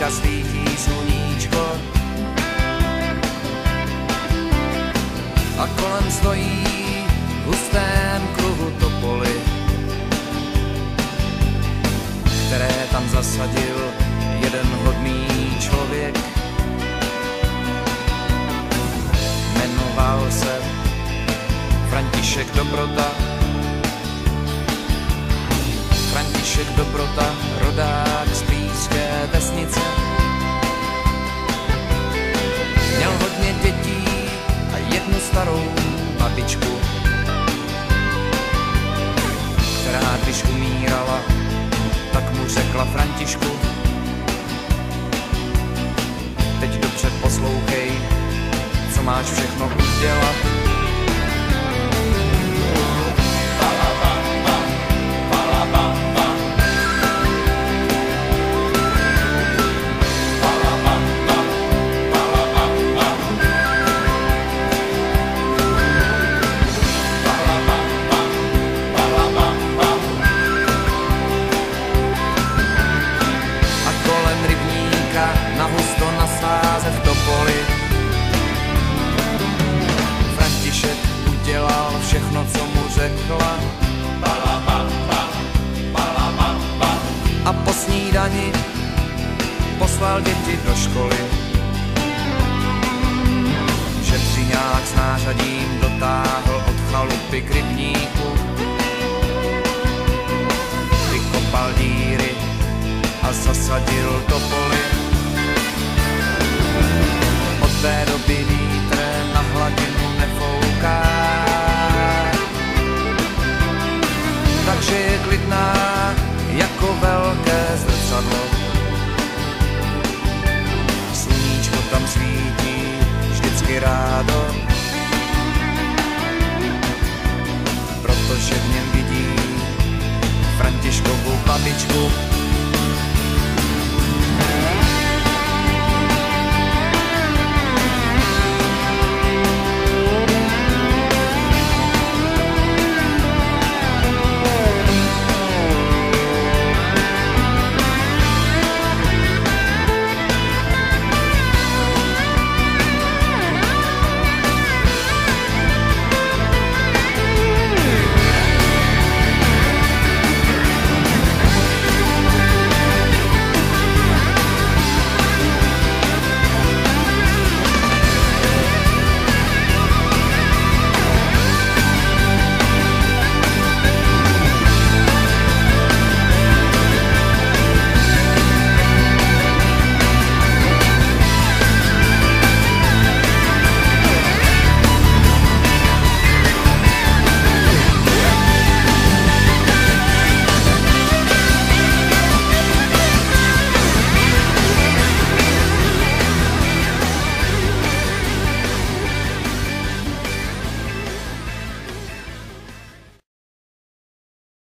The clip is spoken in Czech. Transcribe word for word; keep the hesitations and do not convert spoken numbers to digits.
rybníka svítí sluníčko a kolem stojí v hustém kruhu topoly, které tam zasadil jeden hodný člověk. Jmenoval se František Dobrota. František Dobrota, rodák z blízké vesnice. Měl hodně dětí a jednu starou babičku, která když umírala, tak mu řekla: Františku, teď dobře poslouchej, co máš všechno udělat. Nahusto na sáze v topoli František udělal všechno, co mu řekla, a po snídani poslal děti do školy. Šetřiňák s nářadím dotáhl od chalupy k rybníku, vykopal díry a zasadil topoly. Od té doby vítr na hladinu nefouká, takže je klidná jako velké zrcadlo. Sluníčko tam svítí vždycky rádo, protože v něm vidí Františkovu babičku.